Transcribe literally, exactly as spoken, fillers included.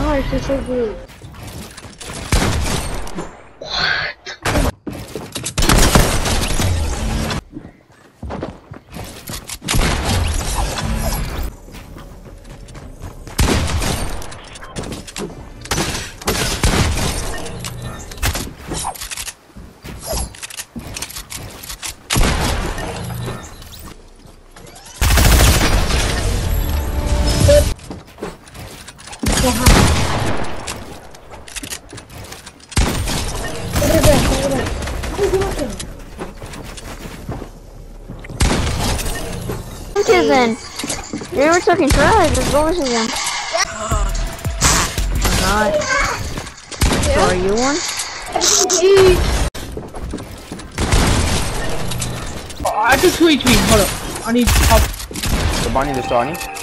gosh, they're so good. Then you were talking trash. Let's go with him. Not. So are you one? Oh, I just tweet me. Hold up. I need help. The bunny, the Sony.